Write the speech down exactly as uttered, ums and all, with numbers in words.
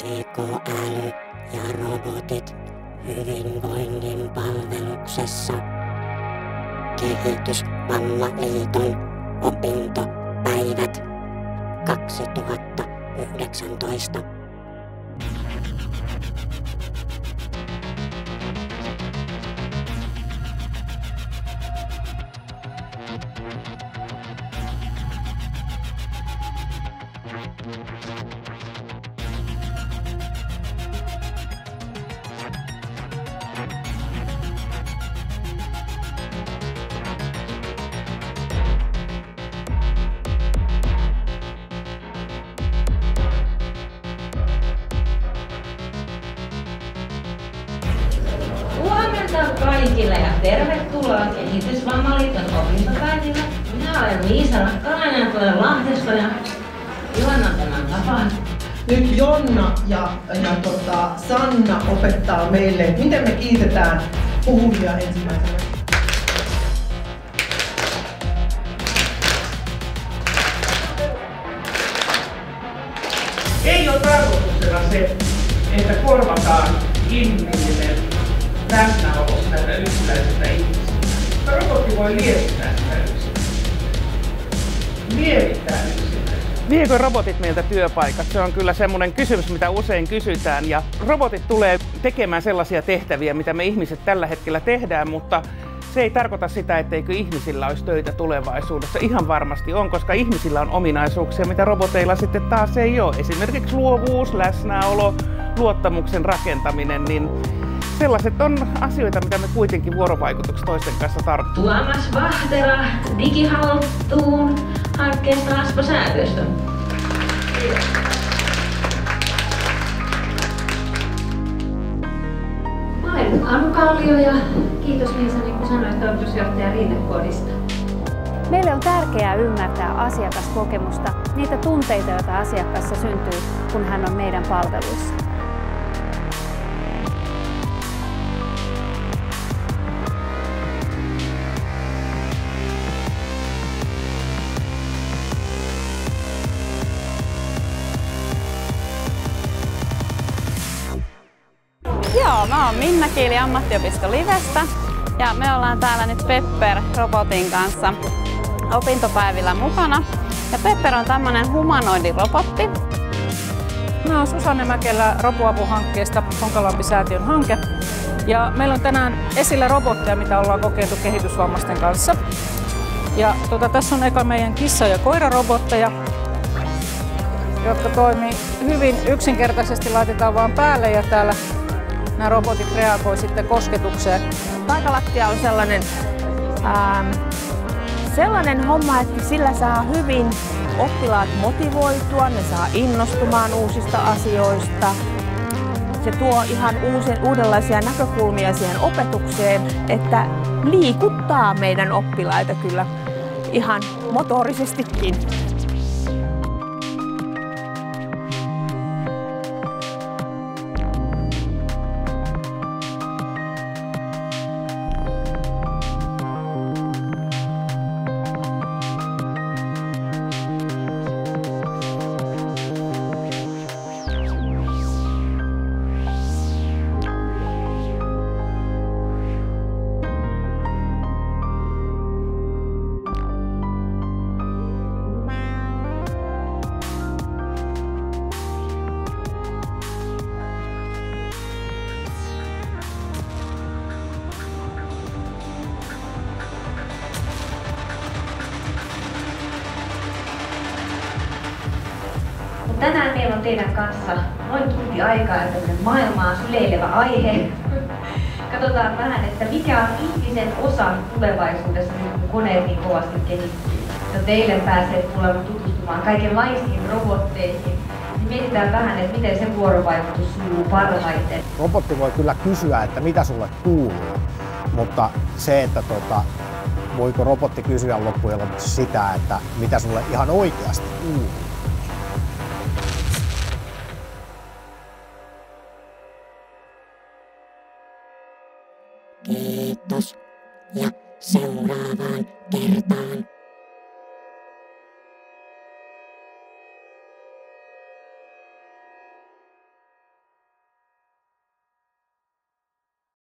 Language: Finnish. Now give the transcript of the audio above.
Tekoäly ja robotit hyvinvoinnin palveluksessa. Kehitysvammaliiton opintopäivät kaksituhattayhdeksäntoista. Huomenta kaikille ja tervetuloa Kehitysvammaliiton opintopäiville. Minä olen Liisa Rakkalainen ja tulen Lahdesta ja juonnan tämän tapaan. Nyt Jonna ja, ja tota, Sanna opettaa meille, miten me kiitetään puhujia ensimmäisenä. Ei ole tarkoituksena se, että korvataan inhimillinen läsnäolo tästä yksinäisestä ihmisestä. Robotti voi lievittää sitä yksinäisyyttä. Lievittää yksinäisyyttä. Viekö robotit meiltä työpaikat? Se on kyllä semmoinen kysymys, mitä usein kysytään. Ja robotit tulee tekemään sellaisia tehtäviä, mitä me ihmiset tällä hetkellä tehdään, mutta se ei tarkoita sitä, etteikö ihmisillä olisi töitä tulevaisuudessa. Ihan varmasti on, koska ihmisillä on ominaisuuksia, mitä roboteilla sitten taas ei ole. Esimerkiksi luovuus, läsnäolo, luottamuksen rakentaminen, niin sellaiset on asioita, mitä me kuitenkin vuorovaikutuksessa toisten kanssa tarvitsemme. Tuomas Vahtera Digihaltuun hankkeesta Aspo Säätiöstä. Mä olen Anu Kallio ja kiitos Liisa, niin kuin sanoit, toimitusjohtaja Rinnekodista. Meille on tärkeää ymmärtää asiakaskokemusta, niitä tunteita, joita asiakkaassa syntyy, kun hän on meidän palveluissa. Joo, mä oon Minna Kiili Ammattiopisto Livestä ja me ollaan täällä nyt Pepper-robotin kanssa opintopäivillä mukana. Ja Pepper on tämmönen humanoidirobotti. Mä oon Susanne Mäkelä Roboapu-hankkeesta, Honkalampi-säätiön hanke. Ja meillä on tänään esillä robotteja, mitä ollaan kokeiltu kehitysvammaisten kanssa. Ja tuota, tässä on eka meidän kissa- ja koirarobotteja, jotka toimii hyvin yksinkertaisesti, laitetaan vaan päälle ja täällä nämä robotit reagoi sitten kosketukseen. Taikalattia on sellainen, ähm, sellainen homma, että sillä saa hyvin oppilaat motivoitua, ne saa innostumaan uusista asioista. Se tuo ihan uusi, uudenlaisia näkökulmia siihen opetukseen, että liikuttaa meidän oppilaita kyllä ihan motorisestikin. Tänään meillä on teidän kanssa noin tunti aikaa ja tämmöinen maailmaa syleilevä aihe. Katsotaan vähän, että mikä on ihmisen osa tulevaisuudessa, kun koneet niin kovasti kehittyy. Ja teille pääsee tulemaan tutustumaan kaikenlaisiin robotteihin. Niin mietitään vähän, että miten se vuorovaikutus sujuu parhaiten. Robotti voi kyllä kysyä, että mitä sulle kuuluu, mutta se, että tota, voiko robotti kysyä loppujen lopuksi sitä, että mitä sulle ihan oikeasti kuuluu. Kiitos ja seuraavaan kertaan.